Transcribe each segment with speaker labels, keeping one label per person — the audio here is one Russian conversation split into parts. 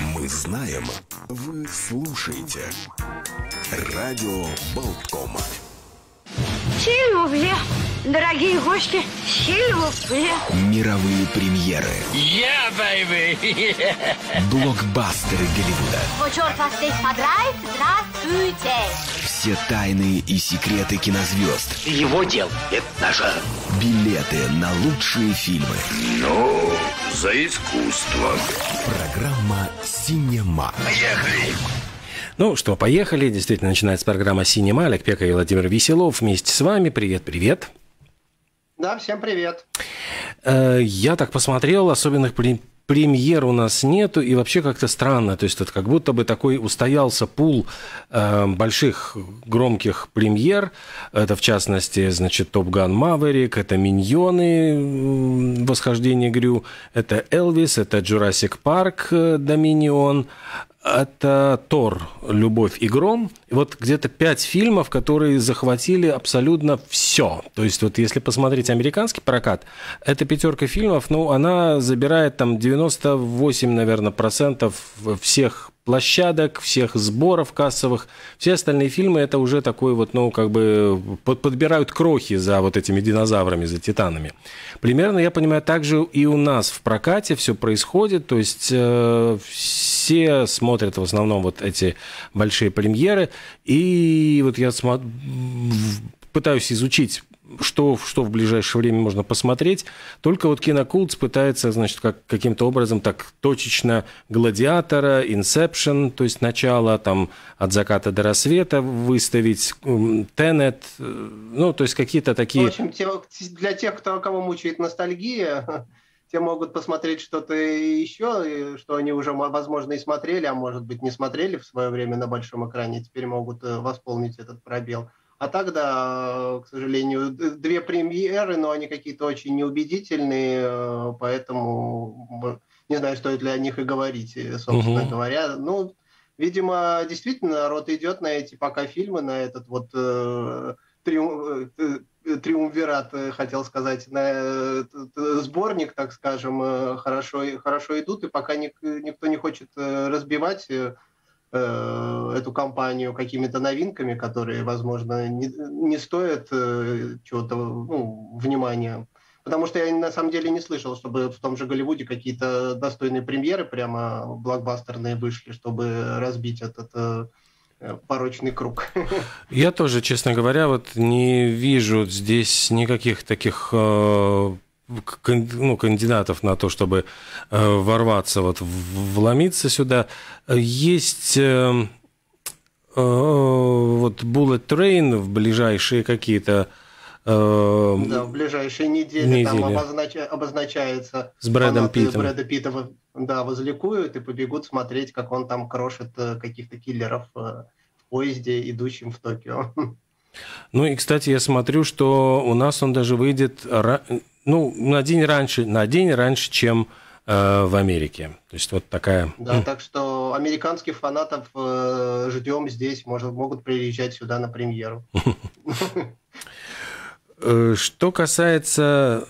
Speaker 1: Мы знаем, вы слушаете. Радио Болткома.
Speaker 2: Сильвупле, дорогие гости, сильвупле.
Speaker 1: Мировые премьеры.
Speaker 3: baby!
Speaker 1: Блокбастеры Голливуда.
Speaker 2: О, черт вас здесь подрает, здравствуйте.
Speaker 1: Все тайны и секреты кинозвезд.
Speaker 3: Его дел, это наше.
Speaker 1: Билеты на лучшие фильмы.
Speaker 3: Ну, за искусство.
Speaker 1: Программа «Синема».
Speaker 3: Поехали!
Speaker 4: Ну что, поехали. Действительно, начинается программа «Синема». Олег Пека и Владимир Веселов вместе с вами. Привет.
Speaker 5: Да, всем привет.
Speaker 4: Я так посмотрел, особенных премьер у нас нету, и вообще как-то странно. То есть это как будто бы такой устоялся пул больших громких премьер. Это, в частности, значит, «Топ Ган Маверик», это «Миньоны. Восхождение Грю», это «Элвис», это «Джурасик Парк. Доминион», это «Тор. Любовь и гром». И вот где-то 5 фильмов, которые захватили абсолютно все. То есть вот если посмотреть американский прокат, эта 5 фильмов, ну, она забирает там 98, наверное, процентов всех площадок, всех сборов кассовых. Все остальные фильмы это уже такой вот, ну, как бы подбирают крохи за вот этими динозаврами, за титанами. Примерно, я понимаю, так же и у нас в прокате все происходит. То есть все смотрят в основном вот эти большие премьеры. И вот я пытаюсь изучить, что в ближайшее время можно посмотреть. Только вот Кинокултс пытается, значит, каким-то образом так точечно «Гладиатора», «Инсепшн», то есть начало там «От заката до рассвета» выставить, «Тенет», ну, то есть какие-то такие...
Speaker 5: В общем, для тех, кого мучает ностальгия, те могут посмотреть что-то еще, что они уже, возможно, и смотрели, а может быть, не смотрели в свое время на большом экране, теперь могут восполнить этот пробел. А тогда, к сожалению, 2 премьеры, но они какие-то очень неубедительные, поэтому не знаю, стоит ли о них и говорить, собственно говоря. Ну, видимо, действительно народ идет на эти пока фильмы, на этот вот триумвират, хотел сказать, на этот сборник, так скажем, хорошо идут, и пока никто не хочет разбивать эту кампанию какими-то новинками, которые, возможно, не стоят чего-то, внимания. Потому что я на самом деле не слышал, чтобы в том же Голливуде какие-то достойные премьеры прямо блокбастерные вышли, чтобы разбить этот порочный круг.
Speaker 4: Я тоже, честно говоря, вот не вижу здесь никаких таких кандидатов на то, чтобы ворваться, вот, вломиться сюда. Есть вот Bullet Train в ближайшие какие-то...
Speaker 5: Да, в ближайшие недели. Там обозначается...
Speaker 4: С Брэдом Питтом.
Speaker 5: Брэда Питта, да, возликуют и побегут смотреть, как он там крошит каких-то киллеров в поезде, идущем в Токио.
Speaker 4: Ну и, кстати, я смотрю, что у нас он даже выйдет... на день раньше, чем в Америке. То есть вот такая...
Speaker 5: Да, так что американских фанатов ждем здесь, могут приезжать сюда на премьеру.
Speaker 4: Что касается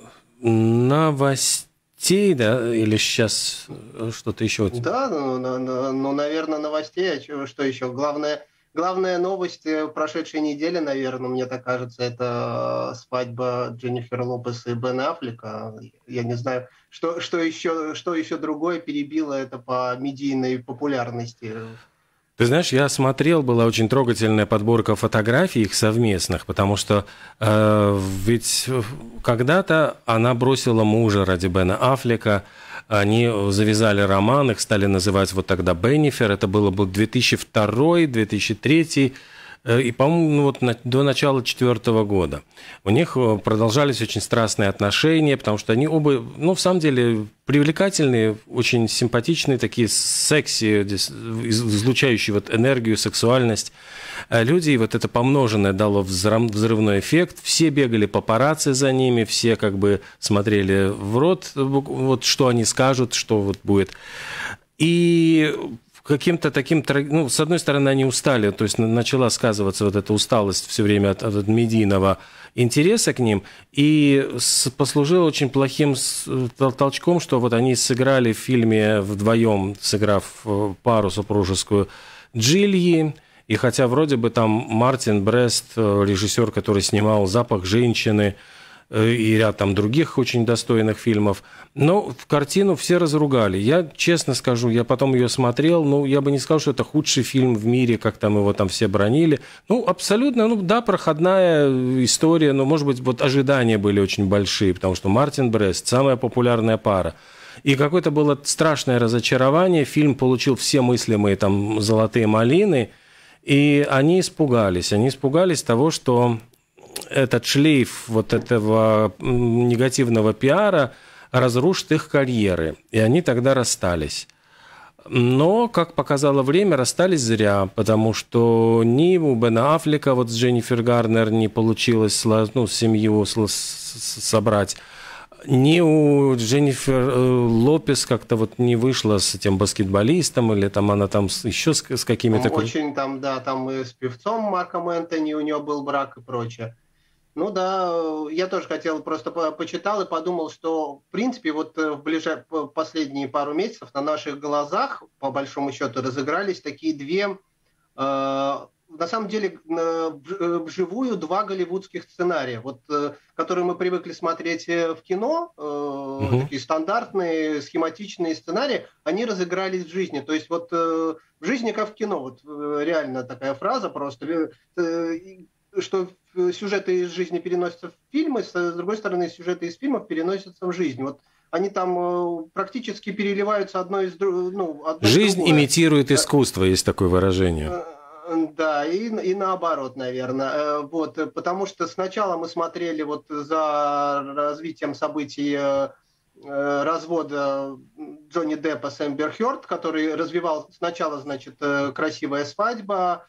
Speaker 4: новостей, да, или сейчас что-то еще?
Speaker 5: Да, наверное, новостей. Что еще? Главная новость прошедшей недели, наверное, мне так кажется, это свадьба Дженнифер Лопес и Бена Аффлека. Я не знаю, что еще другое перебило это по медийной популярности.
Speaker 4: Ты знаешь, я смотрел, была очень трогательная подборка фотографий их совместных, потому что ведь когда-то она бросила мужа ради Бена Аффлека, они завязали роман, их стали называть вот тогда Беннифер, это был 2002-2003, и, по-моему, вот до начала 2004 года. У них продолжались очень страстные отношения, потому что они оба, в самом деле, привлекательные, очень симпатичные, такие секси, излучающие вот энергию, сексуальность люди, и вот это помноженное дало взрывной эффект. Все бегали папарацци за ними, все как бы смотрели в рот, вот что они скажут, что вот будет. И каким-то таким... Ну, с одной стороны, они устали, то есть начала сказываться вот эта усталость все время от медийного интереса к ним, и послужило очень плохим толчком, что вот они сыграли в фильме вдвоем, сыграв пару супружескую Джильи, и хотя вроде бы там Мартин Брест, режиссер, который снимал «Запах женщины», и ряд там других очень достойных фильмов. Но в картину все разругали. Я честно скажу, я потом ее смотрел, ну, я бы не сказал, что это худший фильм в мире, как там его там все бронили. Ну, абсолютно, ну, да, проходная история, но, может быть, вот ожидания были очень большие, потому что Мартин Брест – самая популярная пара. И какое-то было страшное разочарование. Фильм получил все мыслимые там золотые малины, и они испугались того, что этот шлейф вот этого негативного пиара разрушит их карьеры. И они тогда расстались. Но, как показало время, расстались зря, потому что ни у Бена Аффлека вот с Дженнифер Гарнер не получилось семью собрать, ни у Дженнифер Лопес как-то вот не вышло с этим баскетболистом, или там она там еще с какими-то...
Speaker 5: Очень там, да, там и с певцом Марком Энтони у нее был брак и прочее. Ну да, я тоже хотел, просто почитал и подумал, что, в принципе, вот в последние пару месяцев на наших глазах, по большому счету, разыгрались такие две, на самом деле, вживую два голливудских сценария, вот, которые мы привыкли смотреть в кино, такие стандартные, схематичные сценарии, они разыгрались в жизни. То есть вот в жизни как в кино, вот реально такая фраза просто, что сюжеты из жизни переносятся в фильмы, с другой стороны, сюжеты из фильмов переносятся в жизнь. Вот они там практически переливаются одно из другого.
Speaker 4: Жизнь имитирует искусство, есть такое выражение.
Speaker 5: Да, и наоборот, наверное. Вот, потому что сначала мы смотрели вот за развитием событий развода Джонни Деппа с Эмбер Хёрд, который развивал сначала, значит, красивая свадьба,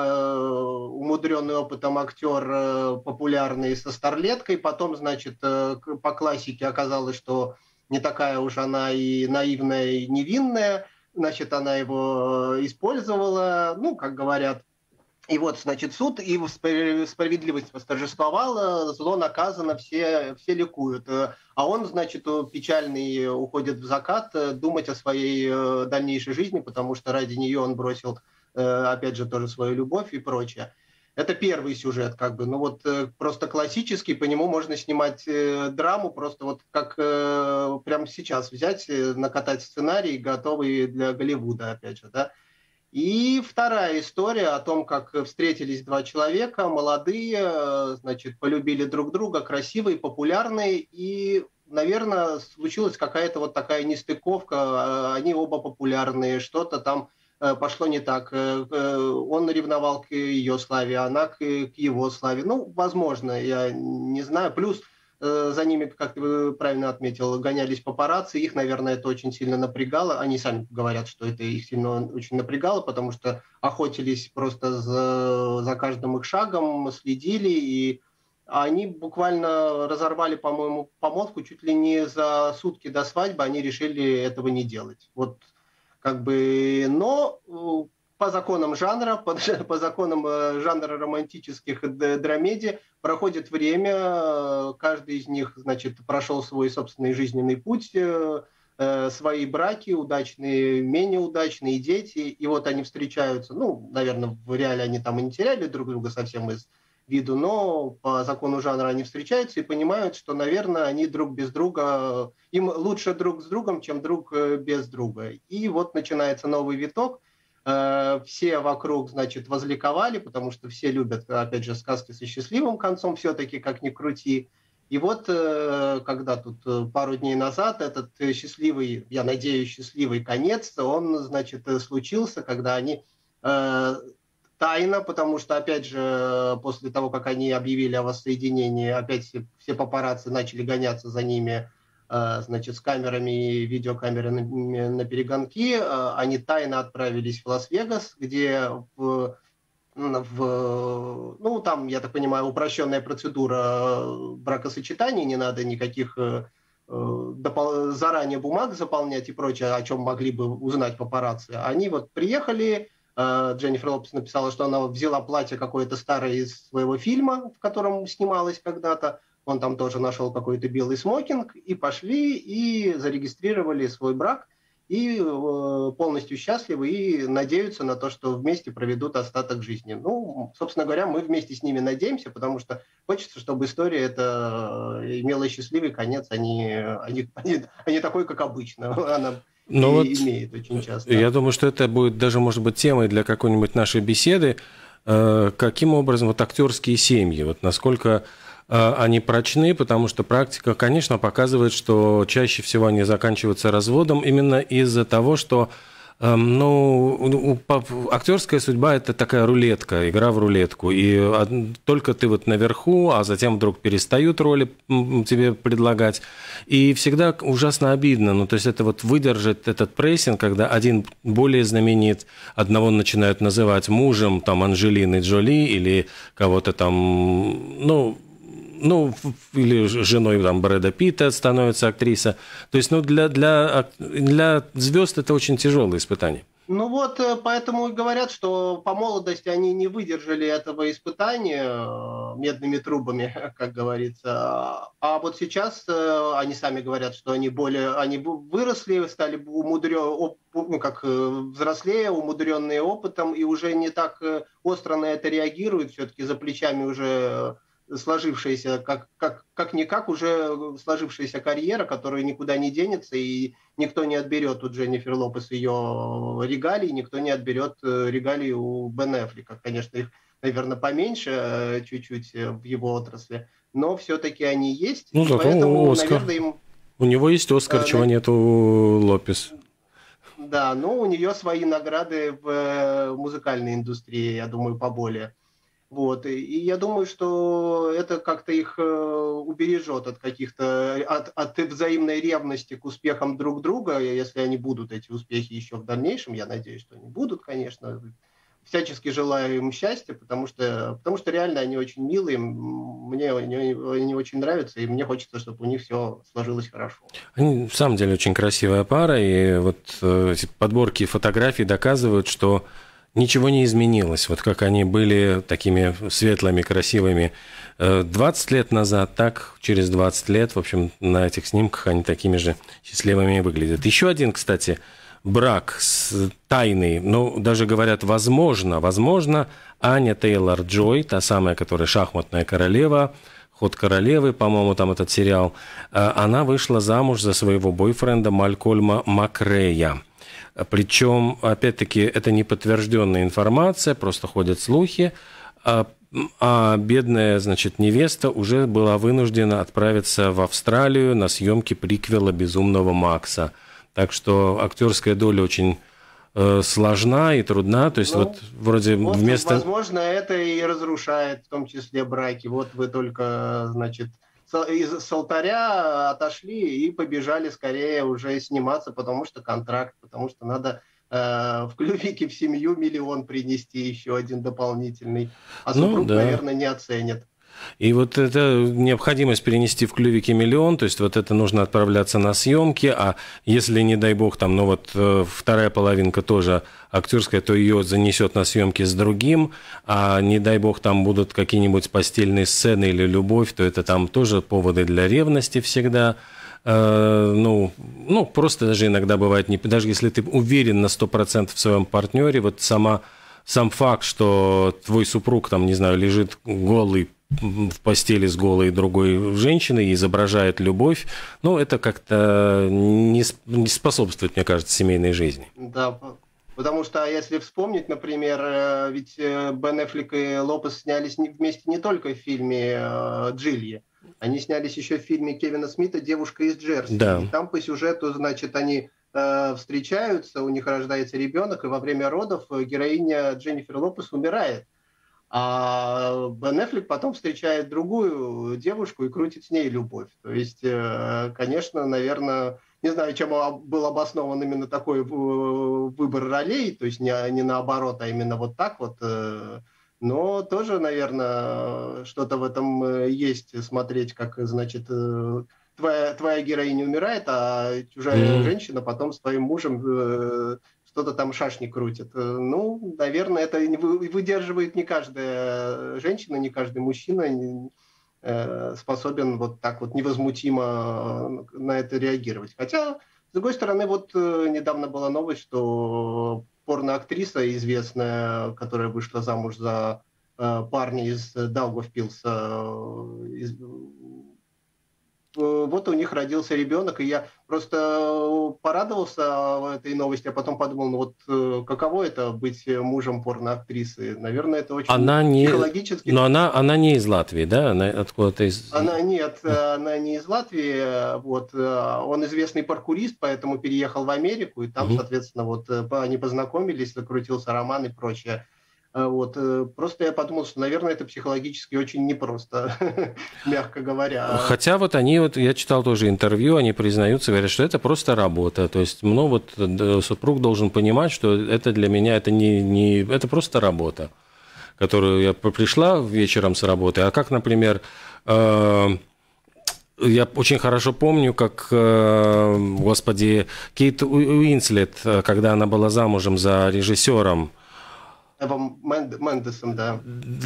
Speaker 5: умудренный опытом актер, популярный со старлеткой, потом, значит, по классике оказалось, что не такая уж она и наивная, и невинная, значит, она его использовала, ну, как говорят. И вот, значит, суд, и справедливость восторжествовала, зло наказано, все ликуют. А он, значит, печальный уходит в закат думать о своей дальнейшей жизни, потому что ради нее он бросил, опять же, тоже свою любовь и прочее. Это первый сюжет, как бы, ну вот просто классический, по нему можно снимать драму, просто вот как прямо сейчас взять, накатать сценарий, готовый для Голливуда, опять же, да. И вторая история о том, как встретились два человека, молодые, значит, полюбили друг друга, красивые, популярные, и, наверное, случилась какая-то вот такая нестыковка, они оба популярные, что-то там пошло не так. Он ревновал к ее славе, она к его славе. Ну, возможно, я не знаю. Плюс за ними, как ты правильно отметил, гонялись папарацци. Их, наверное, это очень сильно напрягало. Они сами говорят, что это их сильно очень напрягало, потому что охотились просто за каждым их шагом, следили. И они буквально разорвали, по-моему, помолвку чуть ли не за сутки до свадьбы. Они решили этого не делать. Вот. Как бы, но по законам жанра, по законам жанра романтических драмедий проходит время, каждый из них, значит, прошел свой собственный жизненный путь, свои браки, удачные, менее удачные, дети, и вот они встречаются, ну, наверное, в реале они там и не теряли друг друга совсем из виду, но по закону жанра они встречаются и понимают, что, наверное, они друг без друга, им лучше друг с другом, чем друг без друга. И вот начинается новый виток. Все вокруг, значит, возликовали, потому что все любят, опять же, сказки со счастливым концом, все-таки, как ни крути. И вот, когда тут пару дней назад этот счастливый, я надеюсь, счастливый конец, он, значит, случился, когда они... Тайна, потому что, опять же, после того, как они объявили о воссоединении, опять все папарацци начали гоняться за ними, значит, с камерами, видеокамерами на перегонки. Они тайно отправились в Лас-Вегас, где ну, там, я так понимаю, упрощенная процедура бракосочетания, не надо никаких заранее бумаг заполнять и прочее, о чем могли бы узнать папарацци. Они вот приехали, Дженнифер Лопес написала, что она взяла платье какое-то старое из своего фильма, в котором снималась когда-то. Он там тоже нашел какой-то белый смокинг, и пошли, и зарегистрировали свой брак, и полностью счастливы, и надеются на то, что вместе проведут остаток жизни. Ну, собственно говоря, мы вместе с ними надеемся, потому что хочется, чтобы история эта имела счастливый конец, а не такой, как обычно. Она имеет очень часто.
Speaker 4: Я думаю, что это будет даже, может быть, темой для какой-нибудь нашей беседы. Каким образом вот актерские семьи, вот насколько они прочны, потому что практика, конечно, показывает, что чаще всего они заканчиваются разводом именно из-за того, что актерская судьба – это такая рулетка, игра в рулетку. И только ты вот наверху, а затем вдруг перестают роли тебе предлагать. И всегда ужасно обидно. Ну, то есть это вот выдержать этот прессинг, когда один более знаменит, одного начинают называть мужем там, Анджелины Джоли или кого-то там, или женой там, Брэда Питта становится актриса. То есть для звезд это очень тяжелое испытание.
Speaker 5: Ну вот, поэтому и говорят, что по молодости они не выдержали этого испытания медными трубами, как говорится. А вот сейчас они сами говорят, что они выросли, стали взрослее, умудренные опытом, и уже не так остро на это реагируют. Все-таки за плечами уже сложившаяся, как-никак уже сложившаяся карьера, которая никуда не денется, и никто не отберет у Дженнифер Лопес ее регалий, никто не отберет регалий у Бен Аффлека. Конечно, их, наверное, поменьше чуть-чуть в его отрасли, но все-таки они есть.
Speaker 4: Ну, зато
Speaker 5: поэтому,
Speaker 4: Оскар.
Speaker 5: наверное,
Speaker 4: У него есть Оскар, чего нет у Лопес.
Speaker 5: Да, но у нее свои награды в музыкальной индустрии, я думаю, поболее. Вот. И я думаю, что это как-то их убережет от от взаимной ревности к успехам друг друга, если они будут, эти успехи еще в дальнейшем. Я надеюсь, что они будут, конечно. Всячески желаю им счастья, потому что реально они очень милые, мне они очень нравятся, и мне хочется, чтобы у них все сложилось хорошо.
Speaker 4: Они, в самом деле, очень красивая пара, и вот эти подборки фотографий доказывают, что ничего не изменилось. Вот как они были такими светлыми, красивыми 20 лет назад, так через 20 лет, в общем, на этих снимках они такими же счастливыми выглядят. Еще один, кстати, брак тайный, даже говорят, возможно, Аня Тейлор-Джой, та самая, которая «Шахматная королева», «Ход королевы», по-моему, там этот сериал, она вышла замуж за своего бойфренда Малькольма Макрея. Причем, опять-таки, это не подтвержденная информация, просто ходят слухи, а бедная, значит, невеста уже была вынуждена отправиться в Австралию на съемки приквела «Безумного Макса». Так что актерская доля очень сложна и трудна. То есть вместо...
Speaker 5: Возможно, это и разрушает в том числе браки. Вот вы только, значит, с алтаря отошли и побежали скорее уже сниматься, потому что контракт, потому что надо в клювике в семью 1 миллион принести, еще один дополнительный. А супруг, наверное, не оценит.
Speaker 4: И вот эта необходимость перенести в клювике 1 миллион, то есть вот это нужно отправляться на съемки, а если, не дай бог, там, вторая половинка тоже актерская, то ее занесет на съемки с другим, а не дай бог, там будут какие-нибудь постельные сцены или любовь, то это там тоже поводы для ревности всегда. Просто даже иногда бывает, даже если ты уверен на 100% в своем партнере, вот сам факт, что твой супруг, там, не знаю, лежит голый в постели с голой другой женщиной и изображает любовь, это как-то не способствует, мне кажется, семейной жизни.
Speaker 5: Да, потому что, если вспомнить, например, ведь Бен Аффлек и Лопес снялись вместе не только в фильме «Джильи», они снялись еще в фильме Кевина Смита «Девушка из Джерси». Да. И там по сюжету, значит, они встречаются, у них рождается ребенок, и во время родов героиня Дженнифер Лопес умирает. А Бен Аффлек потом встречает другую девушку и крутит с ней любовь. То есть, конечно, наверное, не знаю, чем был обоснован именно такой выбор ролей, то есть не наоборот, а именно вот так вот. Но тоже, наверное, что-то в этом есть, смотреть, как, значит, твоя героиня умирает, а чужая женщина потом с твоим мужем что-то там шашни крутит. Ну, наверное, это выдерживает не каждая женщина, не каждый мужчина способен вот так вот невозмутимо на это реагировать. Хотя, с другой стороны, вот недавно была новость, что порноактриса известная, которая вышла замуж за парня из Даугавпилса, вот у них родился ребенок, и я просто порадовался этой новости, а потом подумал, ну вот каково это быть мужем порноактрисы? Наверное, это очень психологически...
Speaker 4: Но она не из Латвии, да? Она откуда-то из...
Speaker 5: Нет, она не из Латвии. Вот. Он известный паркурист, поэтому переехал в Америку, и там, соответственно, вот они познакомились, закрутился роман и прочее. Вот. Просто я подумал, что, наверное, это психологически очень непросто, мягко говоря.
Speaker 4: Хотя вот я читал тоже интервью, они признаются, говорят, что это просто работа. То есть, ну вот супруг должен понимать, что это для меня, это просто работа, которую я пришла вечером с работы. А как, например, я очень хорошо помню, как, Кейт Уинслет, когда она была замужем за режиссером,
Speaker 5: Мендесом, да.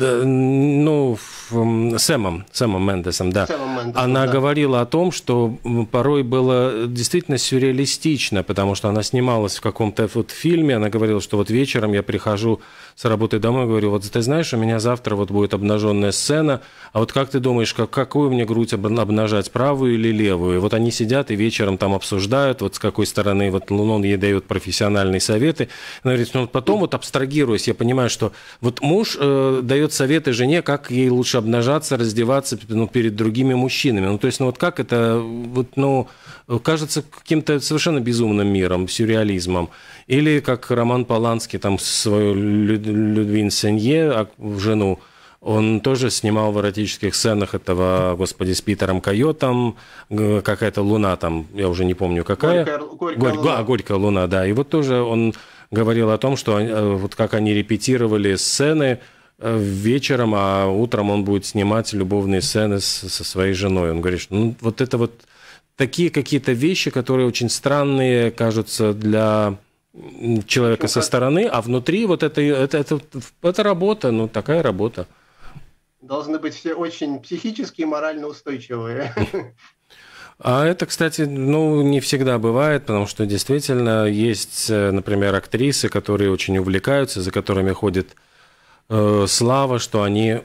Speaker 4: Сэмом Мендесом, да. Она
Speaker 5: да.
Speaker 4: говорила о том, что порой было действительно сюрреалистично, потому что она снималась в каком-то вот фильме, она говорила, что вот вечером я прихожу с работы домой, говорю, вот ты знаешь, у меня завтра вот будет обнаженная сцена, а вот как ты думаешь, какую мне грудь обнажать, правую или левую? И вот они сидят и вечером там обсуждают, вот с какой стороны, вот он ей дает профессиональные советы. Она говорит, ну потом вот абстрагируясь, я понимаю, что вот муж дает советы жене, как ей лучше обнажаться, раздеваться перед другими мужчинами. Ну, то есть, ну вот как это, вот, ну, кажется каким-то совершенно безумным миром, сюрреализмом. Или как Роман Поланский, там, свою Людвин Сенье, жену, он тоже снимал в эротических сценах этого, господи, с Питером Койотом, какая-то луна там, я уже не помню какая. Горькая луна, да. И вот тоже он говорил о том, что вот как они репетировали сцены вечером, а утром он будет снимать любовные сцены со своей женой. Он говорит, что ну, вот это вот такие какие-то вещи, которые очень странные кажутся для человека со стороны, а внутри вот это работа, ну такая работа.
Speaker 5: Должны быть все очень психически и морально устойчивые.
Speaker 4: А это, кстати, ну, не всегда бывает, потому что действительно есть, например, актрисы, которые очень увлекаются, за которыми ходит слава, что они,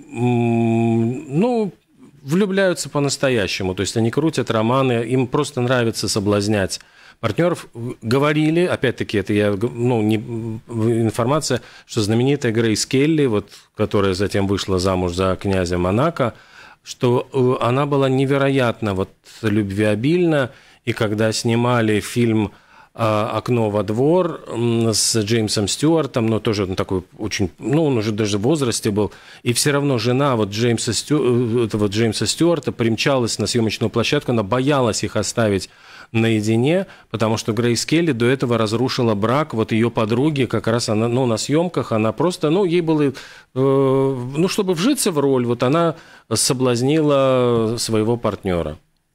Speaker 4: ну, влюбляются по-настоящему. То есть они крутят романы, им просто нравится соблазнять партнеров. Говорили, опять-таки, это информация, что знаменитая Грейс Келли, вот, которая затем вышла замуж за князя Монако, что она была невероятно вот любвеобильна, и когда снимали фильм «Окно во двор» с Джеймсом Стюартом, но тоже он такой очень, ну, он уже даже в возрасте был, и все равно жена вот Джеймса Стюарта примчалась на съемочную площадку, она боялась их оставить наедине, потому что Грейс Келли до этого разрушила брак вот ее подруги, как раз она, ну, на съемках, она просто, ну, ей было, ну, чтобы вжиться в роль, вот она соблазнила своего партнера.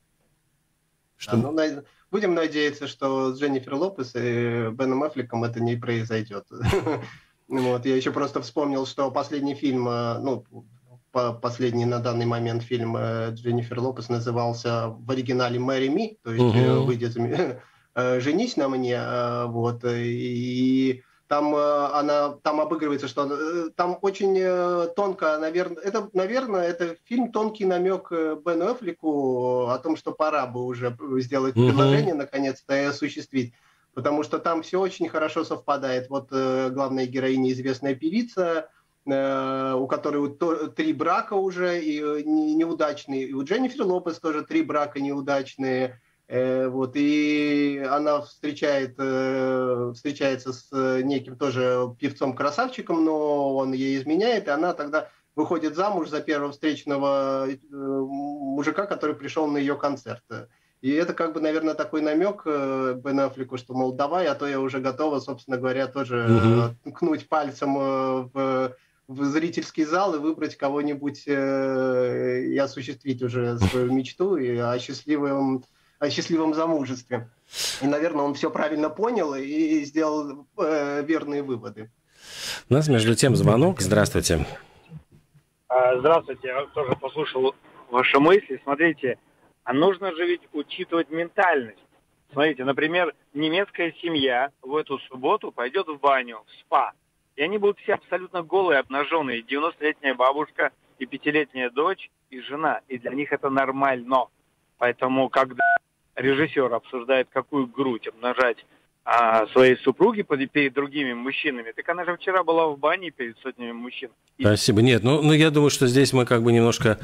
Speaker 5: Будем надеяться, что с Дженнифер Лопес и Беном Аффлеком это не произойдет. Вот, я еще просто вспомнил, что последний фильм, ну, последний на данный момент фильм Дженнифер Лопес назывался в оригинале «Marry Me», то есть «Выйди за меня», «Женись на мне», вот, и там там обыгрывается, что там очень тонко, наверное, это фильм тонкий намек Бену Аффлеку о том, что пора бы уже сделать предложение, наконец-то, и осуществить, потому что там все очень хорошо совпадает. Вот главная героиня известная певица, у которой 3 брака уже и неудачные, и у Дженнифер Лопес тоже 3 брака неудачные. Вот, и она встречается с неким тоже певцом-красавчиком, но он ей изменяет, и она тогда выходит замуж за первого встречного мужика, который пришел на ее концерт. И это как бы, наверное, такой намек Бен Аффлеку, что, мол, давай, а то я уже готова, собственно говоря, тоже ткнуть пальцем в в зрительский зал и выбрать кого-нибудь и осуществить уже свою мечту и о счастливом замужестве. И, наверное, он все правильно понял и сделал верные выводы.
Speaker 4: У нас, между тем, звонок. Здравствуйте.
Speaker 6: Здравствуйте. Я тоже послушал ваши мысли. Смотрите, а нужно же ведь учитывать ментальность. Смотрите, например, немецкая семья в эту субботу пойдет в баню, в спа. И они будут все абсолютно голые, обнаженные. 90-летняя бабушка и 5-летняя дочь и жена. И для них это нормально. Поэтому, когда режиссер обсуждает, какую грудь обнажать своей супруги перед другими мужчинами, так она же вчера была в бане перед сотнями мужчин.
Speaker 4: Спасибо. Нет, ну я думаю, что здесь мы как бы немножко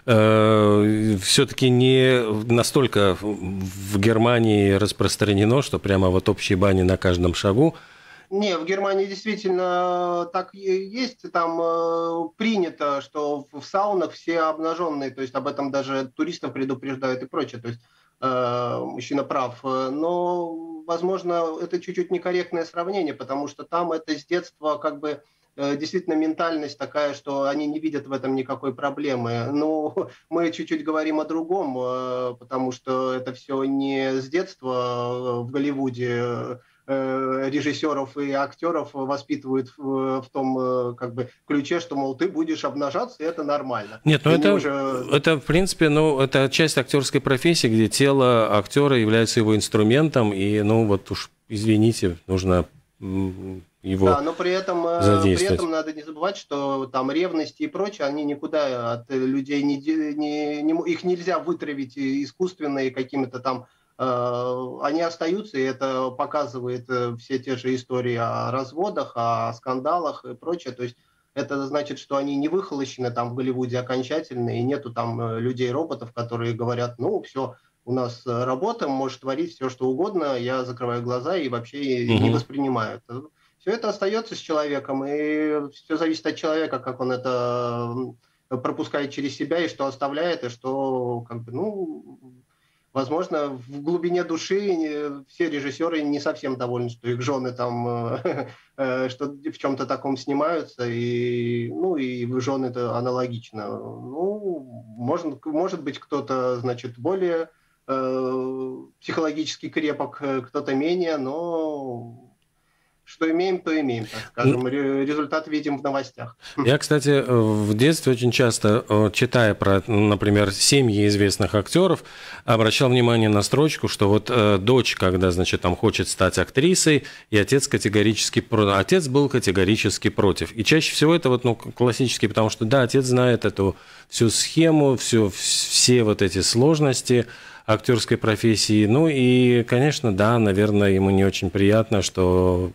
Speaker 4: все-таки не настолько в Германии распространено, что прямо вот общие бани на каждом шагу.
Speaker 5: Не, в Германии действительно так и есть. Там принято, что в саунах все обнаженные, то есть об этом даже туристов предупреждают и прочее. То есть мужчина прав. Но, возможно, это чуть-чуть некорректное сравнение, потому что там это с детства как бы действительно ментальность такая, что они не видят в этом никакой проблемы. Но мы чуть-чуть говорим о другом, потому что это все не с детства в Голливуде режиссеров и актеров воспитывают в том как бы ключе, что, мол, ты будешь обнажаться, и это нормально.
Speaker 4: Нет, ну это, в принципе, это часть актерской профессии, где тело актера является его инструментом, и, вот уж, извините, нужно его
Speaker 5: да, но при этом надо не забывать, что там ревности и прочее, они никуда от людей их нельзя вытравить искусственно и какими-то там они остаются, и это показывает все те же истории о разводах, о скандалах и прочее. То есть это значит, что они не выхолощены там в Голливуде окончательно, и нету там людей-роботов, которые говорят, все, у нас работа, можешь творить все, что угодно, я закрываю глаза и вообще не воспринимаю. Все это остается с человеком, и все зависит от человека, как он это пропускает через себя, и что оставляет, и что возможно, в глубине души все режиссеры не совсем довольны, что их жены там что в чем-то таком снимаются, и жены-то аналогично. Может быть, кто-то, более психологически крепок, кто-то менее, но что имеем, то имеем, так скажем. Результат видим в новостях.
Speaker 4: Я, кстати, в детстве очень часто, читая про, например, семьи известных актеров, обращал внимание на строчку, что вот дочь, когда, там хочет стать актрисой, и отец был категорически против. И чаще всего это классический, потому что, да, отец знает эту всю схему, все вот эти сложности актерской профессии. И, конечно, да, наверное, ему не очень приятно, что,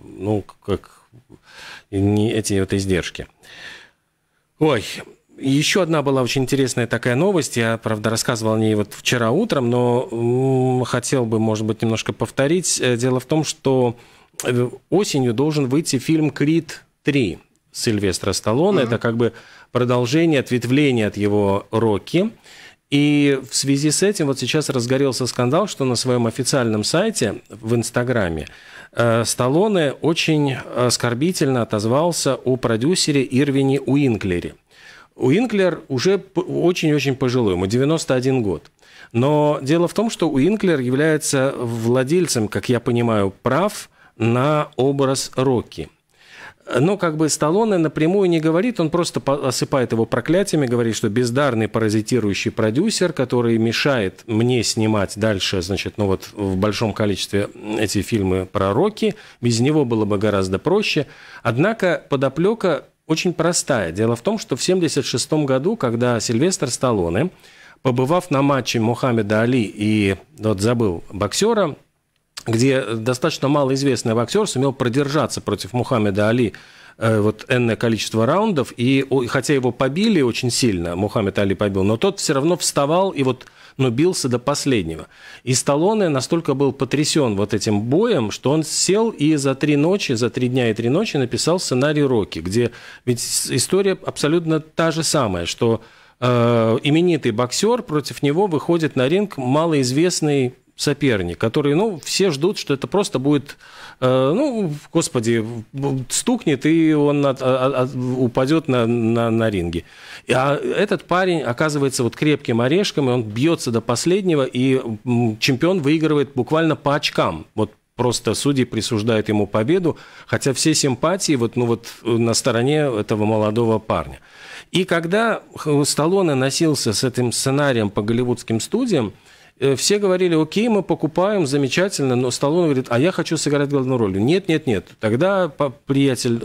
Speaker 4: эти издержки. Ой, еще одна была очень интересная такая новость. Я, правда, рассказывал о ней вчера утром, но хотел бы, может быть, немножко повторить. Дело в том, что осенью должен выйти фильм «Крид 3» Сильвестра Сталлоне. Это как бы продолжение, ответвление от его «Рокки». И в связи с этим сейчас разгорелся скандал, что на своем официальном сайте в Инстаграме Сталлоне очень оскорбительно отозвался о продюсере Ирвине Уинклере. Уинклер уже очень-очень пожилой, ему 91 год. Но дело в том, что Уинклер является владельцем, как я понимаю, прав на образ Рокки. Но Сталлоне напрямую не говорит, он просто осыпает его проклятиями, говорит, что бездарный паразитирующий продюсер, который мешает мне снимать дальше, в большом количестве эти фильмы про Рокки, без него было бы гораздо проще. Однако подоплека очень простая. Дело в том, что в 1976 году, когда Сильвестр Сталлоне, побывав на матче Мухаммеда Али и, забыл, боксера, где достаточно малоизвестный боксер сумел продержаться против Мухаммеда Али энное количество раундов, и хотя его побили очень сильно, Мухаммед Али побил, но тот все равно вставал и бился до последнего. И Сталлоне настолько был потрясен этим боем, что он сел и за 3 дня и 3 ночи написал сценарий «Рокки», где ведь история абсолютно та же самая, что именитый боксер, против него выходит на ринг малоизвестный соперник, который, ну, все ждут, что это просто будет, ну, господи, стукнет, и он упадет на ринге. А этот парень оказывается вот крепким орешком, и он бьется до последнего, и чемпион выигрывает буквально по очкам. Вот просто судьи присуждают ему победу, хотя все симпатии вот, ну, вот на стороне этого молодого парня. И когда Сталлоне носился с этим сценарием по голливудским студиям, все говорили: окей, мы покупаем, замечательно, но Сталлоне говорит: а я хочу сыграть главную роль. Нет. Тогда, приятель,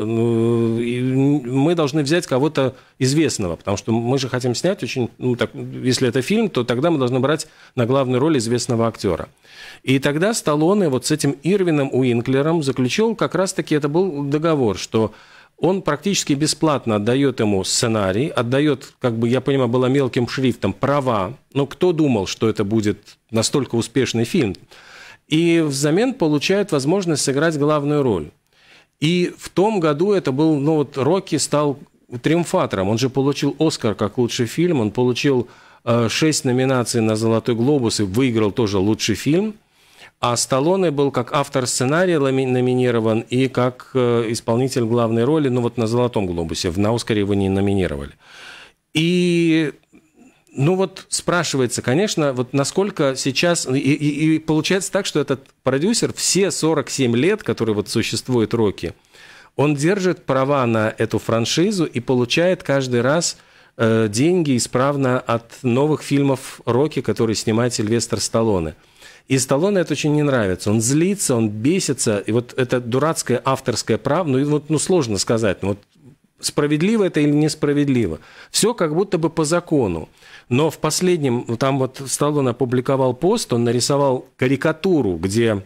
Speaker 4: мы должны взять кого-то известного, потому что мы же хотим снять очень, ну, так, если это фильм, то тогда мы должны брать на главную роль известного актера. И тогда Сталлоне вот с этим Ирвином Уинклером заключил как раз-таки, это был договор, что он практически бесплатно отдает ему сценарий, отдает, как бы, я понимаю, было мелким шрифтом, права. Но кто думал, что это будет настолько успешный фильм? И взамен получает возможность сыграть главную роль. И в том году это был, ну вот Рокки стал триумфатором. Он же получил «Оскар» как лучший фильм, он получил 6 номинаций на «Золотой глобус» и выиграл тоже лучший фильм. А Сталлоне был как автор сценария номинирован и как исполнитель главной роли, ну вот на «Золотом глобусе», на «Оскаре» его не номинировали. И, ну вот спрашивается, конечно, вот насколько сейчас... И получается так, что этот продюсер все 47 лет, который вот существует Рокки, он держит права на эту франшизу и получает каждый раз деньги исправно от новых фильмов Рокки, которые снимает Сильвестр Сталлоне. И Сталлоне это очень не нравится. Он злится, он бесится. И вот это дурацкое авторское право, ну сложно сказать, ну, вот справедливо это или несправедливо. Все как будто бы по закону. Но в последнем, там вот Сталлоне опубликовал пост, он нарисовал карикатуру, где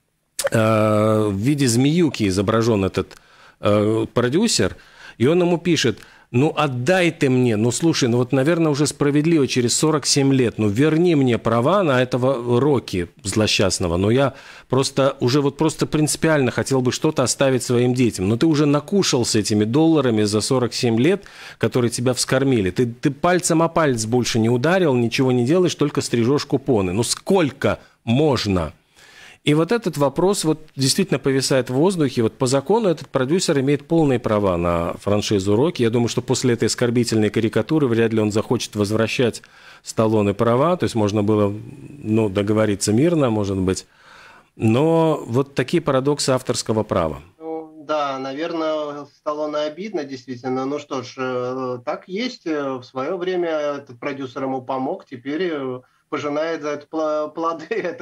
Speaker 4: в виде змеюки изображен этот продюсер, и он ему пишет: ну, отдай ты мне, ну, слушай, ну, вот, наверное, уже справедливо через 47 лет, ну, верни мне права на этого Рокки злосчастного, но я просто уже вот просто принципиально хотел бы что-то оставить своим детям, но ты уже накушался этими долларами за 47 лет, которые тебя вскормили, ты пальцем о палец больше не ударил, ничего не делаешь, только стрижешь купоны, ну, сколько можно? И вот этот вопрос вот действительно повисает в воздухе. Вот по закону этот продюсер имеет полные права на франшизу Рокки. Я думаю, что после этой оскорбительной карикатуры вряд ли он захочет возвращать Сталлоне права. То есть можно было, ну, договориться мирно, может быть. Но вот такие парадоксы авторского права.
Speaker 5: Ну, да, наверное, Сталлоне обидно, действительно. Ну что ж, так есть. В свое время этот продюсер ему помог. Теперь... пожинает за это плоды.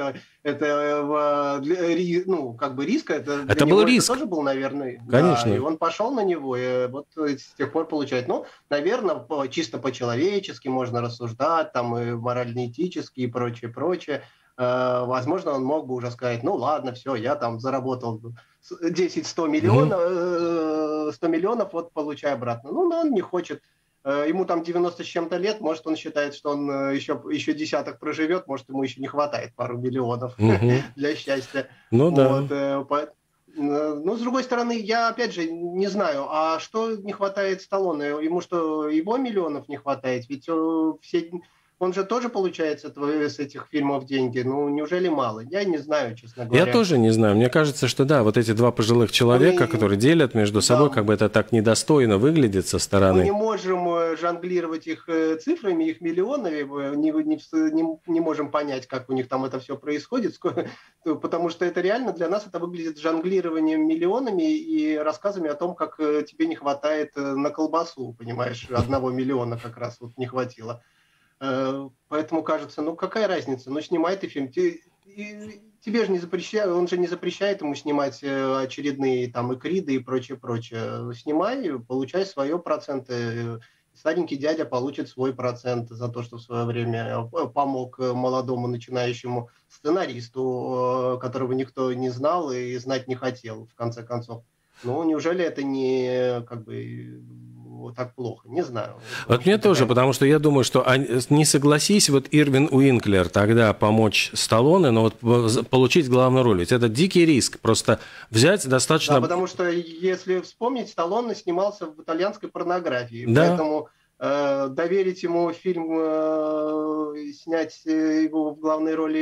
Speaker 5: Ну, как бы риска. Это был риск. Это тоже был, наверное.
Speaker 4: Конечно.
Speaker 5: Да, и он пошел на него, и вот с тех пор получает. Ну, наверное, чисто по-человечески можно рассуждать, там и морально-этически, и прочее. Возможно, он мог бы уже сказать: ну, ладно, все, я там заработал 10-100 миллионов, 100 миллионов, вот получай обратно. Ну, но он не хочет. Ему там 90 с чем-то лет, может, он считает, что он еще десяток проживет, может, ему еще не хватает пару миллионов для счастья.
Speaker 4: Ну да.
Speaker 5: Вот, но, с другой стороны, я, опять же, не знаю, а что не хватает Сталлоне? Ему что, его миллионов не хватает? Ведь все... Он же тоже получает с этих фильмов деньги. Ну, неужели мало? Я не знаю, честно говоря.
Speaker 4: Я тоже не знаю. Мне кажется, что да, вот эти два пожилых человека, которые делят между собой, как бы это так недостойно выглядит со стороны.
Speaker 5: Мы не можем жонглировать их цифрами, их миллионами, не можем понять, как у них там это все происходит, потому что это реально для нас это выглядит жонглированием миллионами и рассказами о том, как тебе не хватает на колбасу, понимаешь, 1 миллиона как раз вот не хватило. Поэтому кажется, ну какая разница, ну снимай ты фильм, тебе же не запрещают, он же не запрещает ему снимать очередные там икриды и прочее. Снимай, получай свои проценты, старенький дядя получит свой процент за то, что в свое время помог молодому начинающему сценаристу, которого никто не знал и знать не хотел, в конце концов. Ну, неужели это не как бы... так плохо, не знаю.
Speaker 4: Вот мне тоже, потому что я думаю, что не согласись вот Ирвин Уинклер тогда помочь Сталлоне, но вот получить главную роль. Ведь это дикий риск, просто взять достаточно...
Speaker 5: Да, потому что, если вспомнить, Сталлоне снимался в итальянской порнографии,
Speaker 4: да.
Speaker 5: Поэтому доверить ему фильм, снять его в главной роли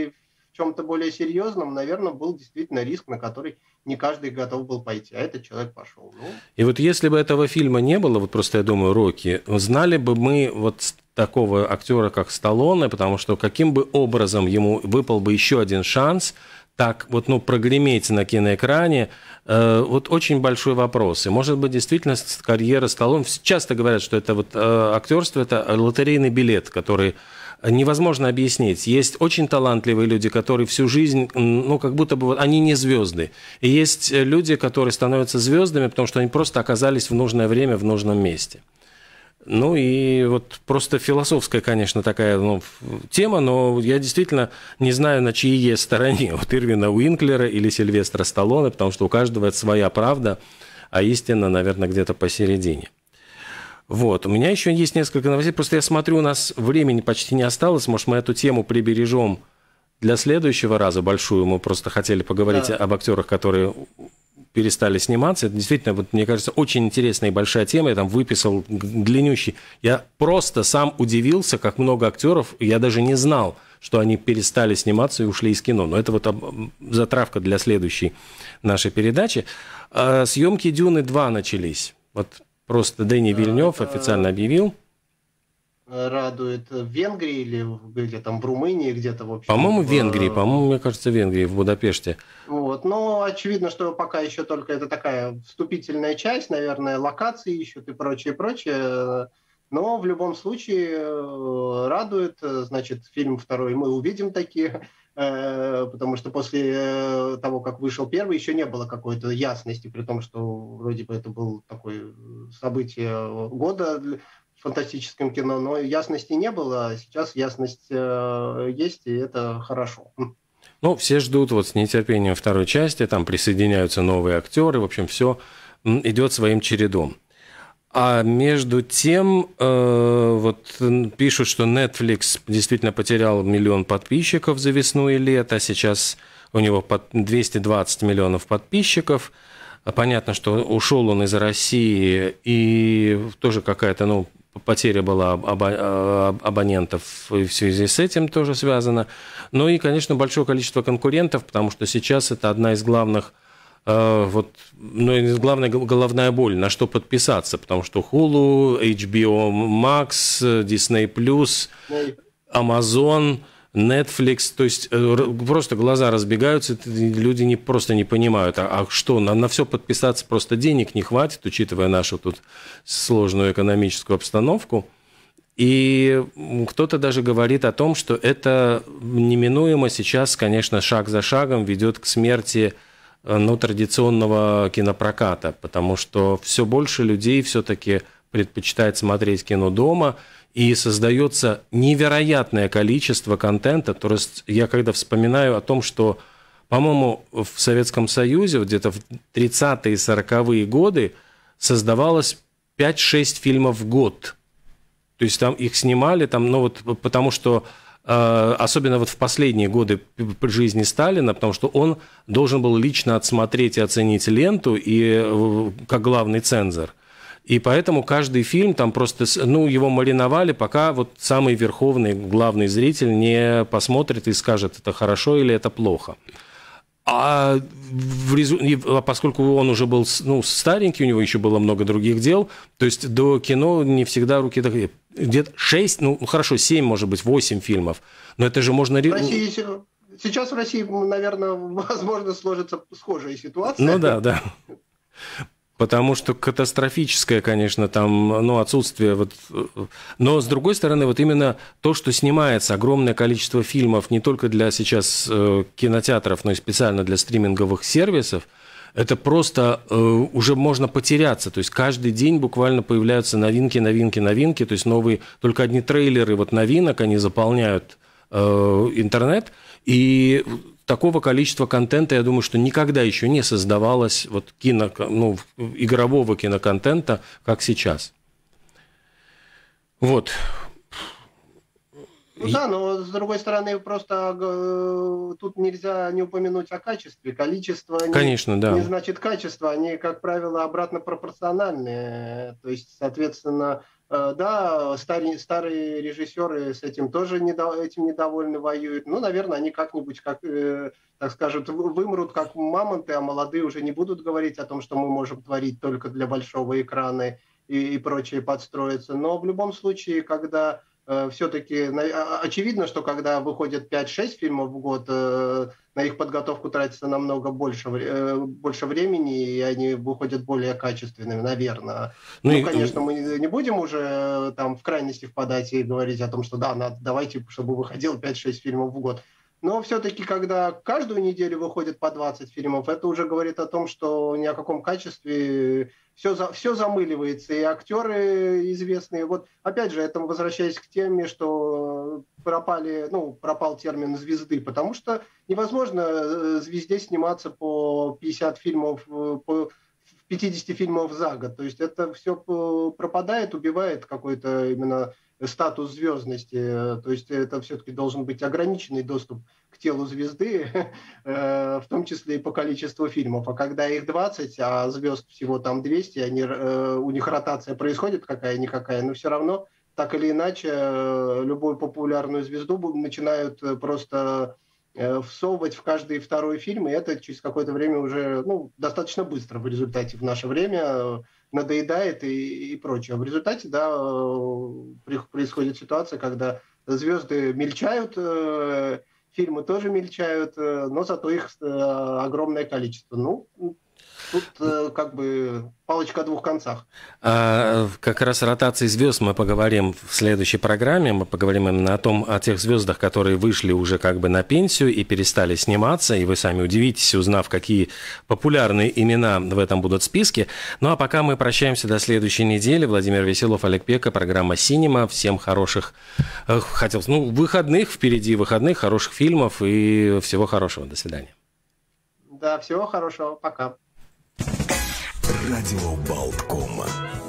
Speaker 5: в чем-то более серьезном, наверное, был действительно риск, на который не каждый готов был пойти, а этот человек пошел. Ну.
Speaker 4: И вот если бы этого фильма не было, вот просто я думаю, «Рокки», знали бы мы вот такого актера, как Сталлоне, потому что каким бы образом ему выпал бы еще один шанс так вот, ну, прогреметь на киноэкране, вот очень большой вопрос. И, может быть, действительно, карьера Сталлоне... Часто говорят, что это вот актерство – это лотерейный билет, который невозможно объяснить. Есть очень талантливые люди, которые всю жизнь, ну, как будто бы они не звезды. И есть люди, которые становятся звездами, потому что они просто оказались в нужное время в нужном месте. Ну и вот просто философская, конечно, такая тема, но я действительно не знаю, на чьей стороне, вот Ирвина Уинклера или Сильвестра Сталлоне, потому что у каждого это своя правда, а истина, наверное, где-то посередине. Вот, у меня еще есть несколько новостей, просто я смотрю, у нас времени почти не осталось, может, мы эту тему прибережем для следующего раза большую, мы просто хотели поговорить об актерах, которые... перестали сниматься. Это действительно, вот, мне кажется, очень интересная и большая тема. Я там выписал длиннющий. Я просто сам удивился, как много актеров. Я даже не знал, что они перестали сниматься и ушли из кино. Но это вот затравка для следующей нашей передачи. Съемки «Дюны 2» начались. Вот просто Дэни Вильнёв официально объявил.
Speaker 5: Радует в Венгрии или где-то там в Румынии, где-то в общем.
Speaker 4: По-моему, в Венгрии, по-моему, мне кажется, в Венгрии, в Будапеште.
Speaker 5: Вот, но очевидно, что пока еще только это такая вступительная часть, наверное, локации ищут и прочее, прочее. Но в любом случае радует, значит, фильм второй мы увидим такие, потому что после того, как вышел первый, еще не было какой-то ясности, при том, что вроде бы это было такое событие года в фантастическом кино, но ясности не было, а сейчас ясность есть, и это хорошо.
Speaker 4: Ну, все ждут вот с нетерпением второй части, там присоединяются новые актеры, в общем, все идет своим чередом. А между тем, вот пишут, что Netflix действительно потерял 1 миллион подписчиков за весну и лето, сейчас у него 220 миллионов подписчиков. Понятно, что ушел он из России, и тоже какая-то, потеря была абонентов и в связи с этим тоже связано. Ну и, конечно, большое количество конкурентов, потому что сейчас это одна из главных, главная головная боль, на что подписаться, потому что Hulu, HBO Max, Disney+, Amazon, Netflix, то есть просто глаза разбегаются, люди просто не понимают, а что, на все подписаться просто денег не хватит, учитывая нашу тут сложную экономическую обстановку. И кто-то даже говорит о том, что это неминуемо сейчас, конечно, шаг за шагом ведет к смерти традиционного кинопроката, потому что все больше людей все-таки предпочитает смотреть кино дома, и создается невероятное количество контента. То есть я когда вспоминаю о том, что, по-моему, в Советском Союзе где-то в 30-е и 40-е годы создавалось 5-6 фильмов в год. То есть там их снимали, потому что особенно вот в последние годы жизни Сталина, потому что он должен был лично отсмотреть и оценить ленту, и как главный цензор. И поэтому каждый фильм там просто, его мариновали, пока вот самый верховный, главный зритель не посмотрит и скажет, это хорошо или это плохо. А поскольку он уже был старенький, у него еще было много других дел, то есть до кино не всегда руки доходили. Где-то 6, 7, может быть, 8 фильмов. Но это же можно...
Speaker 5: Сейчас в России, наверное, возможно, сложится схожая ситуация.
Speaker 4: Ну да. Потому что катастрофическое, конечно, там, отсутствие. Но, с другой стороны, вот именно то, что снимается огромное количество фильмов не только для сейчас кинотеатров, но и специально для стриминговых сервисов, это просто уже можно потеряться. То есть каждый день буквально появляются новинки. То есть новые, только одни трейлеры новинок, они заполняют интернет. И такого количества контента, я думаю, что никогда еще не создавалось игрового киноконтента, как сейчас. Вот.
Speaker 5: Да, но с другой стороны, просто тут нельзя не упомянуть о качестве. Количество
Speaker 4: Конечно,
Speaker 5: не значит качество, они, как правило, обратно пропорциональные. То есть, соответственно, Да, старые режиссеры с этим тоже этим недовольны, воюют. Ну, наверное, они как-нибудь, так скажут, вымрут как мамонты, а молодые уже не будут говорить о том, что мы можем творить только для большого экрана и прочее подстроиться. Но в любом случае, когда все-таки очевидно, что когда выходит 5-6 фильмов в год, на их подготовку тратится намного больше времени, и они выходят более качественными, наверное. Ну, конечно, мы не будем уже там в крайности впадать и говорить о том, что да, давайте, чтобы выходило 5-6 фильмов в год. Но все-таки, когда каждую неделю выходит по 20 фильмов, это уже говорит о том, что ни о каком качестве все замыливается, и актеры известные. Вот, опять же, это возвращаясь к теме, что пропал термин «звезды», потому что невозможно звезде сниматься по 50 фильмов, по 50 фильмов за год. То есть это все пропадает, убивает какой-то именно статус звездности. То есть это все-таки должен быть ограниченный доступ к телу звезды, в том числе и по количеству фильмов. А когда их 20, а звезд всего там 200, у них ротация происходит какая-никакая, но все равно, так или иначе, любую популярную звезду начинают просто всовывать в каждый второй фильм, и это через какое-то время уже достаточно быстро в результате в наше время надоедает и прочее. В результате, да, происходит ситуация, когда звезды мельчают, фильмы тоже мельчают, но зато их огромное количество. Ну, тут как бы палочка о двух концах.
Speaker 4: Как раз о ротации звезд мы поговорим в следующей программе. Мы поговорим именно о тех звездах, которые вышли уже как бы на пенсию и перестали сниматься. И вы сами удивитесь, узнав, какие популярные имена в этом будут списке. Ну а пока мы прощаемся до следующей недели. Владимир Веселов, Олег Пека, программа «Синема». Всем хороших, выходных впереди, хороших фильмов и всего хорошего. До свидания.
Speaker 5: Да, всего хорошего. Пока.
Speaker 1: Радио Болтком.